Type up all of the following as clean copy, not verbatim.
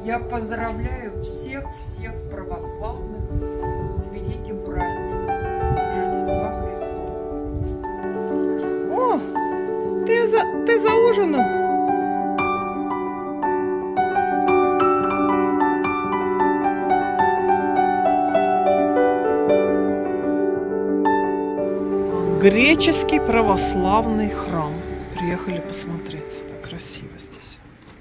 Я поздравляю всех православных с великим праздником Рождества Христова. О, ты за ужином? Греческий православный храм. Приехали посмотреть. Так красиво здесь.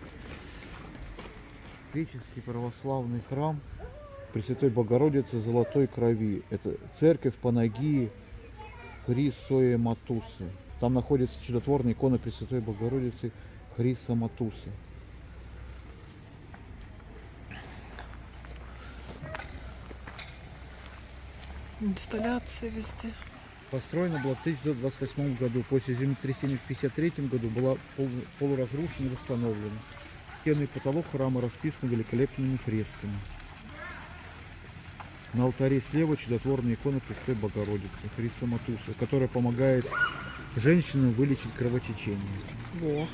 Греческий православный храм Пресвятой Богородицы Золотой Крови. Это церковь Панагии Хрисоематусы. Там находится чудотворная икона Пресвятой Богородицы Хрисоматусы. Инсталляция везде. Построена была в 1928 году. После землетрясения в 1953 году была полуразрушена и восстановлена. Стены и потолок храма расписаны великолепными фресками. На алтаре слева чудотворная икона Пресвятой Богородицы Хрисоматусы, которая помогает женщинам вылечить кровотечение. Во.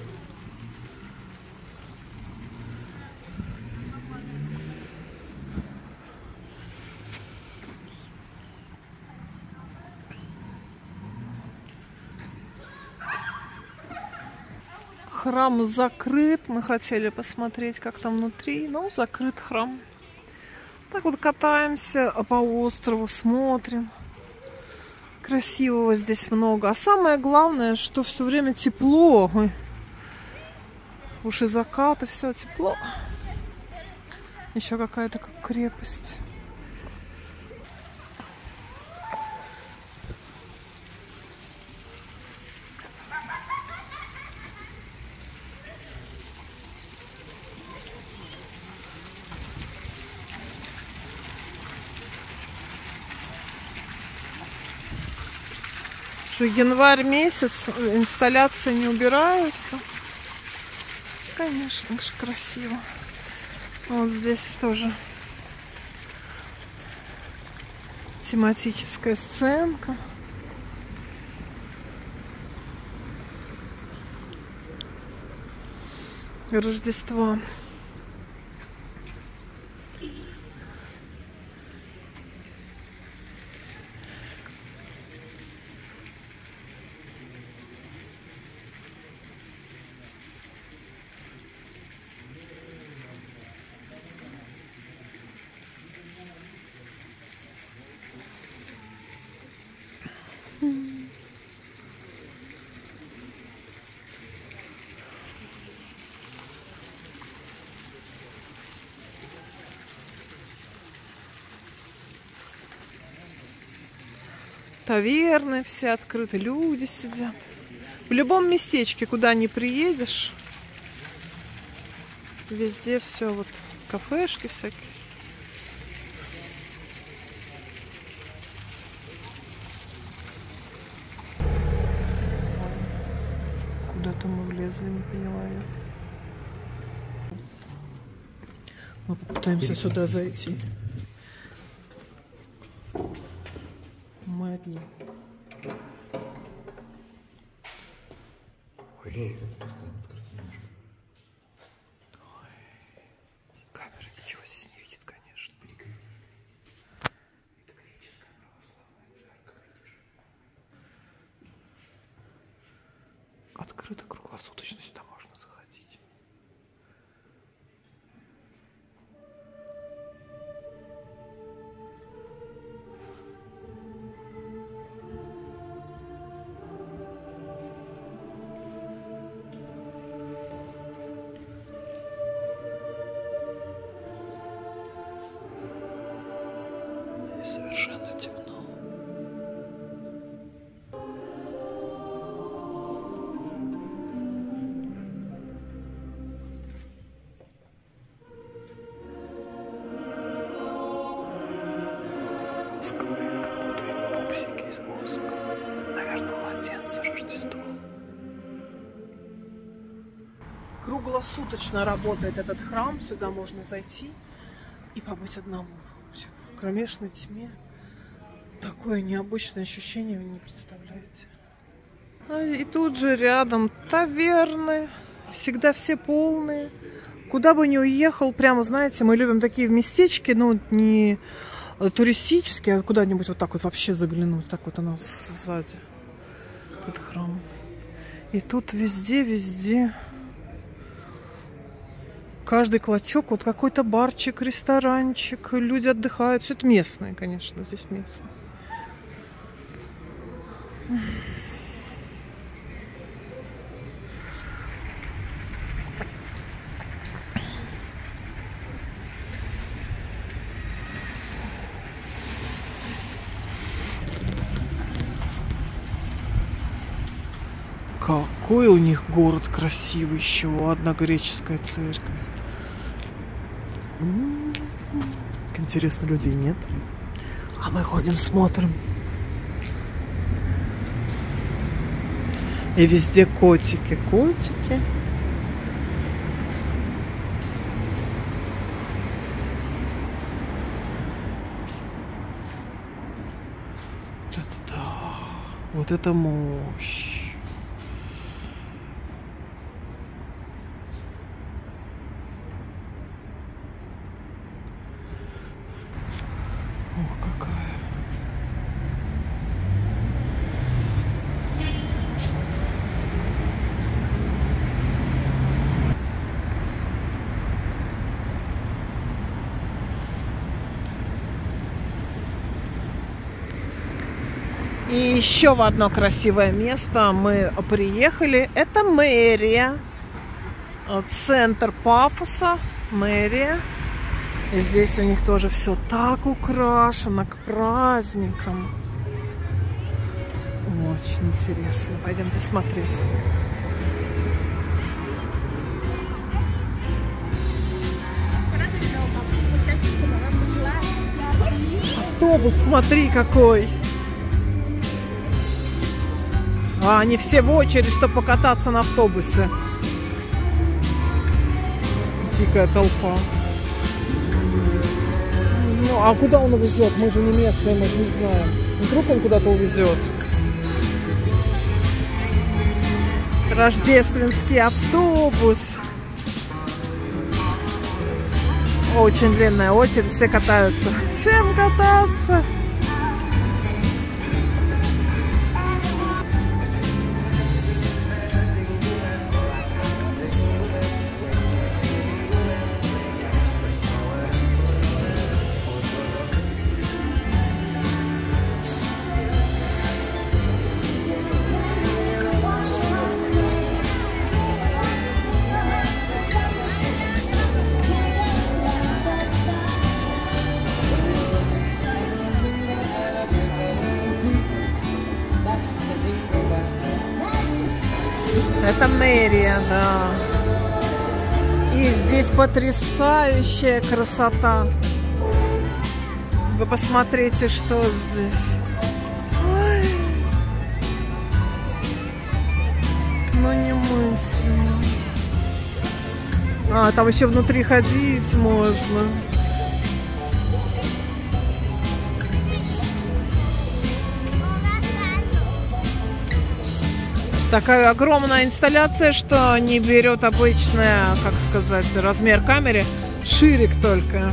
Храм закрыт. Мы хотели посмотреть, как там внутри. Но закрыт храм. Так вот катаемся по острову, смотрим. Красивого здесь много. А самое главное, что все время тепло. Ой. Уж и закат, и все тепло. Еще какая-то как крепость. Январь месяц, инсталляции не убираются. Конечно же, красиво. Вот здесь тоже тематическая сценка. Рождества. Таверны все открыты, люди сидят. В любом местечке, куда ни приедешь, везде все вот кафешки всякие. Куда-то мы влезли, не поняла я. Мы попытаемся сюда зайти. Мы одни. Камера ничего здесь не видит, конечно. Это греческая православная церковь, видишь? Открыто круглосуточно, сюда можно заходить. Совершенно темно. Восковые, как будто пупсики из воска. Наверное, младенцы Рождество. Круглосуточно работает этот храм. Сюда можно зайти и побыть одному. В кромешной тьме. Такое необычное ощущение, вы не представляете. И тут же рядом таверны. Всегда все полные. Куда бы ни уехал, прямо, знаете, мы любим такие местечки, ну, не туристические, а куда-нибудь вот так вот вообще заглянуть. Так вот у нас сзади. Тут храм. И тут везде. Каждый клочок, вот какой-то барчик, ресторанчик, люди отдыхают. Все это местное, конечно, здесь местное. Какой у них город красивый, еще одна греческая церковь. Как интересно, людей нет. А мы ходим, смотрим. И везде котики. Это да. Вот это мощь. Ох, какая. И еще в одно красивое место мы приехали. Это мэрия. Центр Пафоса. Мэрия. И здесь у них тоже все так украшено к праздникам. Очень интересно. Пойдемте смотреть. Автобус, смотри какой. А они все в очередь, чтобы покататься на автобусе. Дикая толпа. Ну, а куда он увезет? Мы же не местные, мы же не знаем. Вдруг он куда-то увезет. Рождественский автобус. Очень длинная очередь, все катаются. Всем кататься. Это мэрия, да. И здесь потрясающая красота. Вы посмотрите, что здесь. Ой. Ну, немыслимо. А, там еще внутри ходить можно. Такая огромная инсталляция, что не берет обычная, как сказать, размер камеры, ширик только.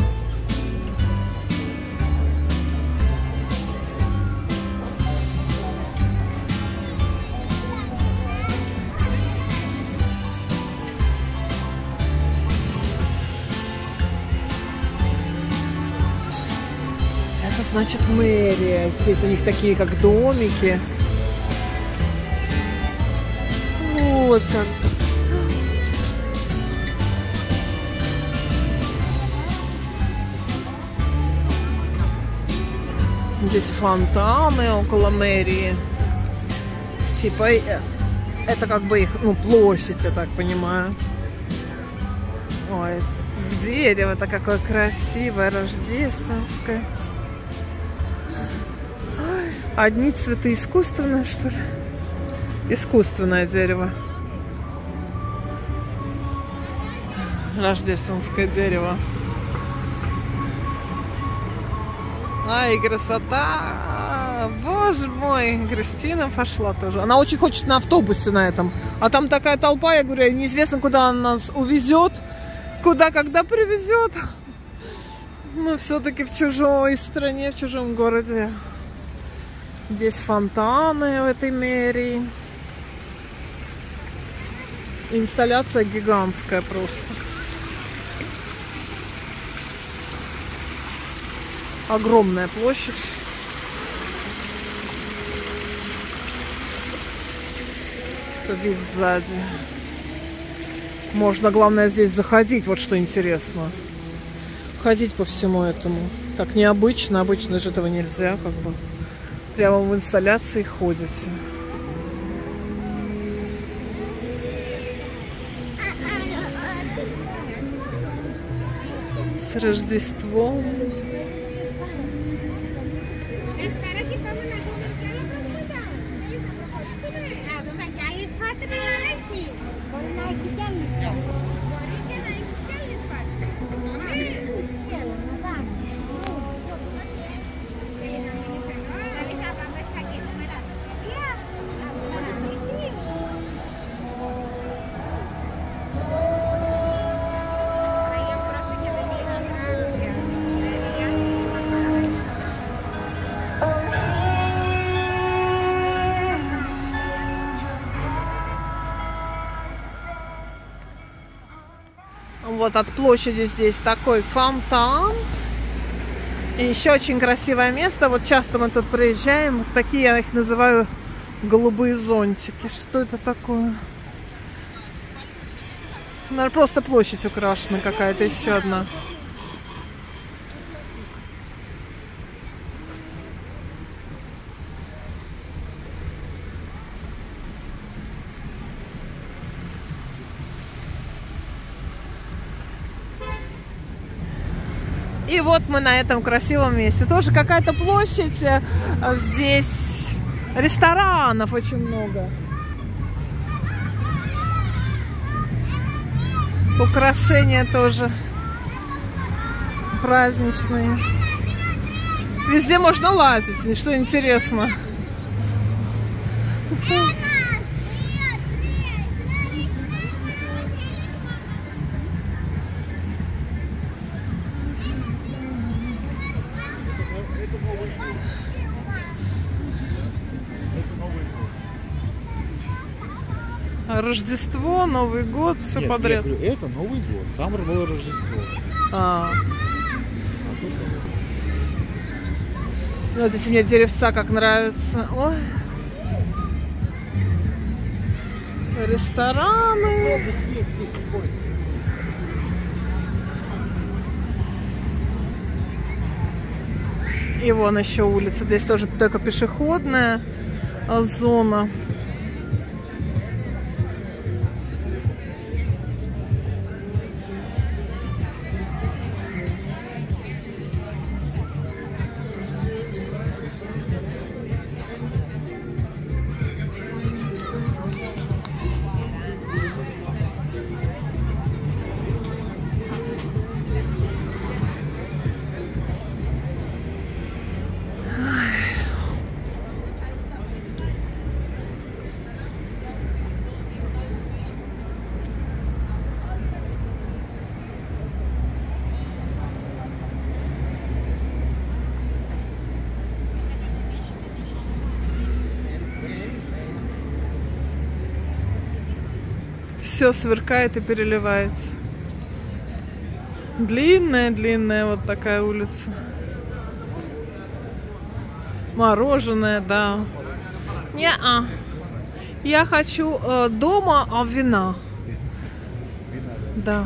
Это значит мэрия. Здесь у них такие как домики. Вот так. Здесь фонтаны около мэрии. Типа это как бы их, ну, площадь, я так понимаю. Ой, дерево-то какое красивое, рождественское. Ой, одни цветы искусственные, что ли? Искусственное дерево. Рождественское дерево. Ай, красота! Боже мой! Кристина пошла тоже. Она очень хочет на автобусе на этом. А там такая толпа, я говорю, неизвестно, куда она нас увезет. куда, когда привезет. Мы все-таки в чужой стране, в чужом городе. Здесь фонтаны в этой мэрии. Инсталляция гигантская просто. Огромная площадь. Это вид сзади. Можно, главное, здесь заходить. Вот что интересно. Ходить по всему этому. Так необычно. Обычно же этого нельзя, как бы. Прямо в инсталляции ходите. С Рождеством. Вот от площади здесь такой фонтан. И еще очень красивое место. Вот часто мы тут проезжаем. Вот такие, я их называю, голубые зонтики. Что это такое? Наверное, просто площадь украшена какая-то, еще одна. И вот мы на этом красивом месте. Тоже какая-то площадь. Здесь ресторанов очень много. Украшения тоже праздничные. Везде можно лазить, что интересно. Рождество, Новый год, все Нет, подряд. Я говорю, это Новый год, там было Рождество. Вот эти мне деревца как нравятся. Ой. Рестораны. И вон еще улица. Здесь тоже только пешеходная зона. Все сверкает и переливается. Длинная вот такая улица. Мороженое, да. Не-а. Я хочу дома, а вина. Да.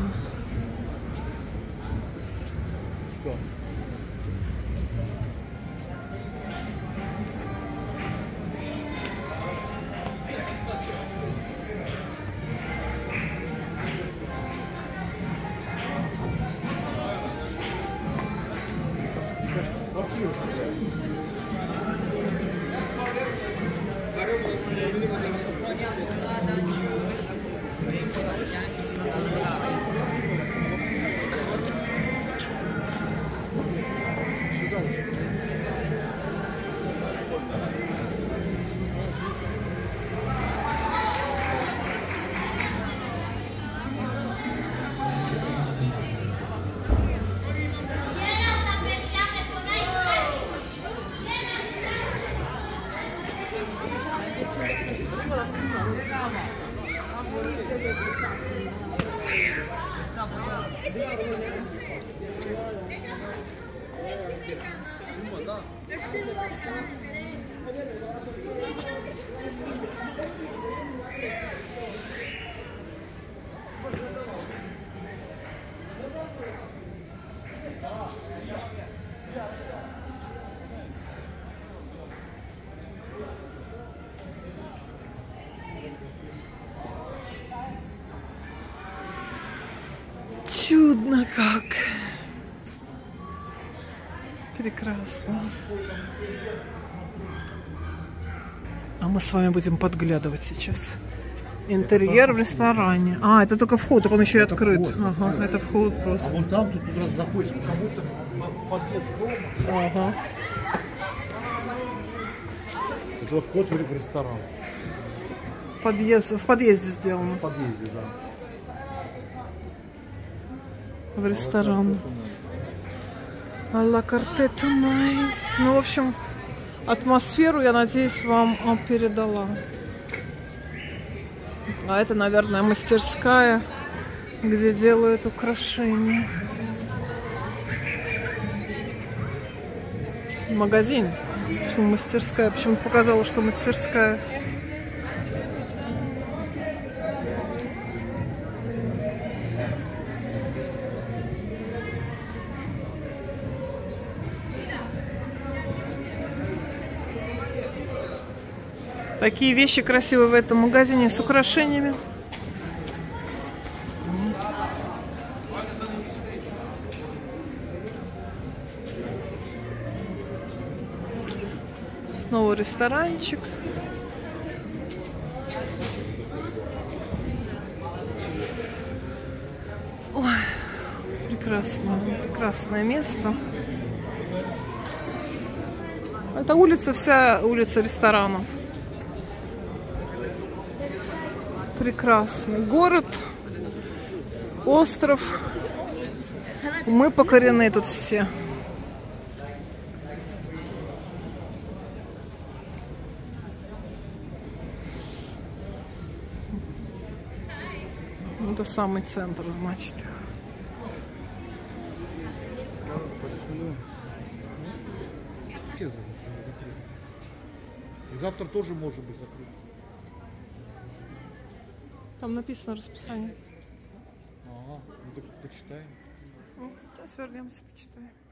Чудно как. Прекрасно. А мы с вами будем подглядывать сейчас. Интерьер в ресторане. А, это только вход, он еще и открыт. Вход. Ага, это вход А просто. вон там, тут раз заходишь, как будто в подъезд дома. Ага. Это вход в ресторан. Подъезд, в подъезде сделано. В подъезде, да. В ресторан. А-ла карте tonight. Ну, в общем, атмосферу, я надеюсь, вам передала. А это, наверное, мастерская, где делают украшения. Магазин. Почему мастерская? Почему-то показала, что мастерская. Такие вещи красивые в этом магазине с украшениями. Снова ресторанчик. Ой, прекрасно, прекрасное место. Это улица, вся улица ресторанов. Прекрасный город, остров. Мы покорены тут все. Это самый центр, значит. И завтра тоже может быть закрыт. Там написано расписание. Ага, ну так почитаем. Сейчас вернемся, почитаем.